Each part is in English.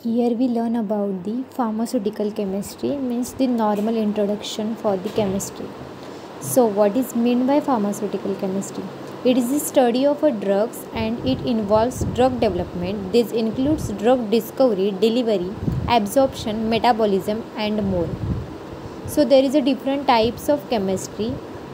Here we learn about the pharmaceutical chemistry, means the normal introduction for the chemistry. So what is meant by pharmaceutical chemistry? It is the study of a drugs and it involves drug development. This includes drug discovery, delivery, absorption, metabolism and more. So there is a different types of chemistry.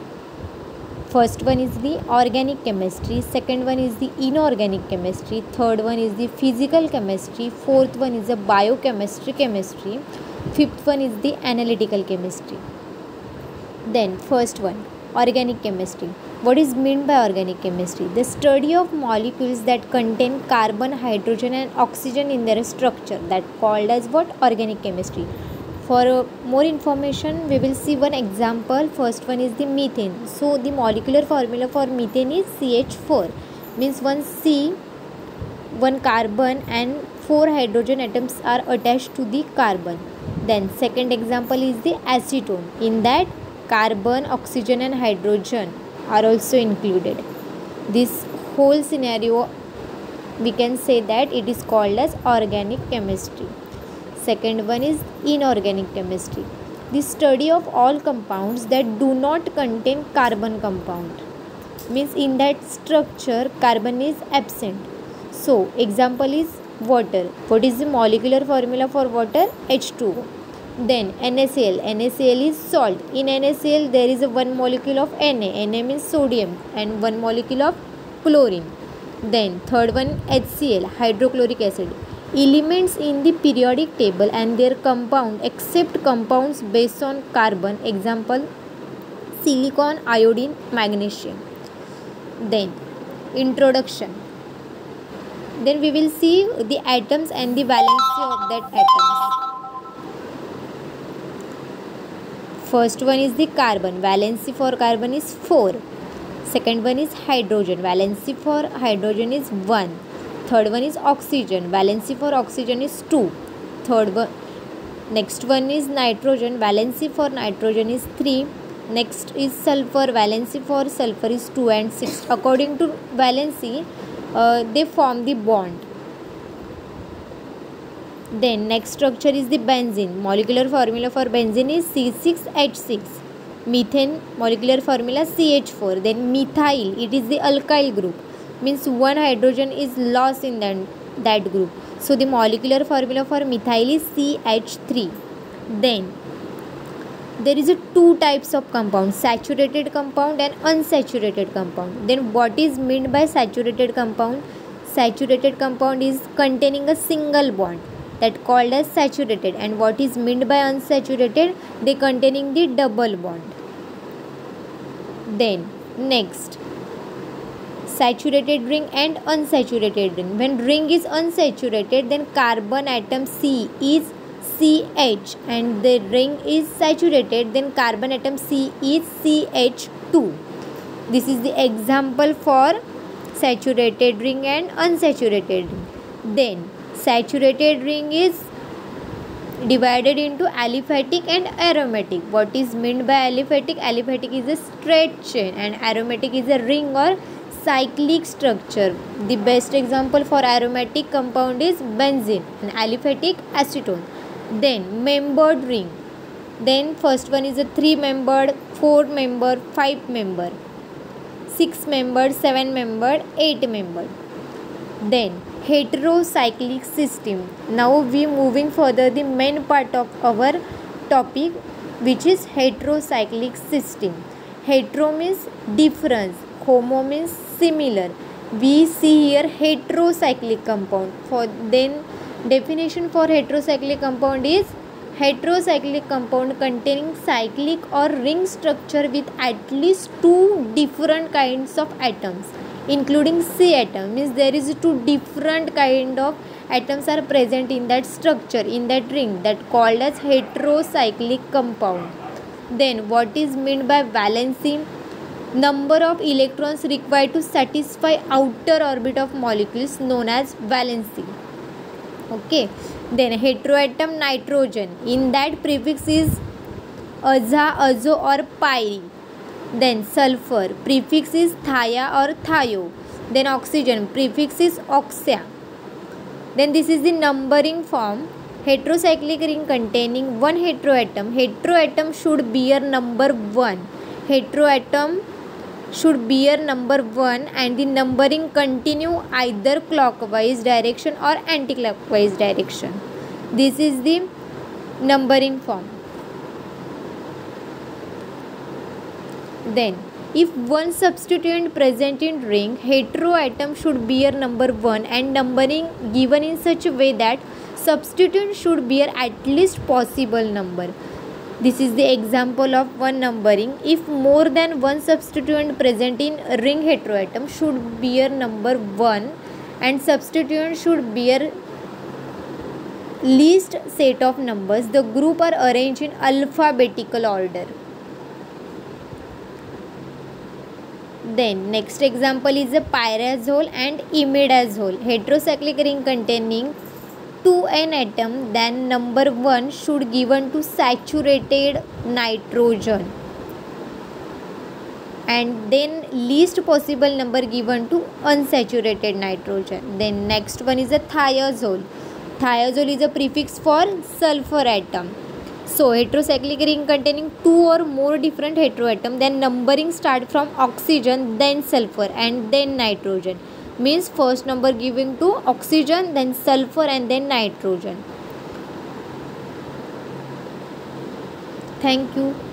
First one is the organic chemistry, second one is the inorganic chemistry, third one is the physical chemistry, fourth one is the biochemistry, fifth one is the analytical chemistry. Then first one, organic chemistry. What is meant by organic chemistry? The study of molecules that contain carbon, hydrogen and oxygen in their structure, that called as what? Organic chemistry. For more information, we will see one example. First one is the methane. So the molecular formula for methane is CH4, means one C, one carbon and 4 hydrogen atoms are attached to the carbon. Then second example is the acetone. In that carbon, oxygen and hydrogen are also included. This whole scenario we can say that it is called as organic chemistry. Second one is inorganic chemistry. The study of all compounds that do not contain carbon compound, means in that structure carbon is absent. So example is water. What is the molecular formula for water? H2O. Then NaCl. NaCl is salt. In NaCl there is a one molecule of Na. Na means sodium, and one molecule of chlorine. Then third one HCl, hydrochloric acid. Elements in the periodic table and their compound except compounds based on carbon, example silicon, iodine, magnesium. Then introduction. Then we will see the atoms and the valency of that atoms. First one is the carbon. Valency for carbon is 4. Second one is hydrogen. Valency for hydrogen is 1. Third one is oxygen. Valency for oxygen is 2. Next one is nitrogen. Valency for nitrogen is 3. Next is sulfur. Valency for sulfur is 2 and 6. According to valency, they form the bond. Then next structure is the benzene. Molecular formula for benzene is C6H6. Methane molecular formula CH4. Then methyl, it is the alkyl group, means one hydrogen is lost in that group. So the molecular formula for methyl is CH3. Then there is a two types of compound, saturated compound and unsaturated compound. Then what is meant by saturated compound? Saturated compound is containing a single bond, that called as saturated, and what is meant by unsaturated? They containing the double bond. Then next, saturated ring and unsaturated ring. When ring is unsaturated, then carbon atom C is CH and the ring is saturated, then carbon atom C is CH2. This is the example for saturated ring and unsaturated ring. Then saturated ring is divided into aliphatic and aromatic. What is meant by aliphatic? Aliphatic is a straight chain and aromatic is a ring or cyclic structure. The best example for aromatic compound is benzene and aliphatic acetone. Then membered ring. Then first one is a 3-membered, 4-membered, 5-membered, 6-membered, 7-membered, 8-membered. Then heterocyclic system. Now we moving further the main part of our topic, which is heterocyclic system. Hetero means difference, homo means similar. We see here heterocyclic compound. For then definition for heterocyclic compound is heterocyclic compound containing cyclic or ring structure with at least two different kinds of atoms, including C atom, means there is two different kind of atoms are present in that structure, in that ring, that called as heterocyclic compound. Then what is meant by valency? Number of electrons required to satisfy outer orbit of molecules known as valency. Okay. Then heteroatom nitrogen, in that prefix is aza, azo or pyri. Then sulfur, prefix is thia or thio. Then oxygen, prefix is oxia. Then this is the numbering form. Heterocyclic ring containing one heteroatom. Heteroatom should bear number 1. Heteroatom should bear number 1 and the numbering continue either clockwise direction or anti-clockwise direction. This is the numbering form. Then if one substituent present in ring, heteroatom should bear number 1 and numbering given in such a way that substituent should bear at least possible number. This is the example of one numbering. If more than one substituent present in ring heteroatom should bear number 1 and substituent should bear least set of numbers, the group are arranged in alphabetical order. Then next example is a pyrazole and imidazole. Heterocyclic ring containing 2n atom, then number 1 should given to saturated nitrogen and then least possible number given to unsaturated nitrogen. Then next one is a thiazole. Thiazole is a prefix for sulfur atom. So heterocyclic ring containing 2 or more different heteroatom, then numbering start from oxygen, then sulfur and then nitrogen. Means first number given to oxygen, then sulfur and then nitrogen. Thank you.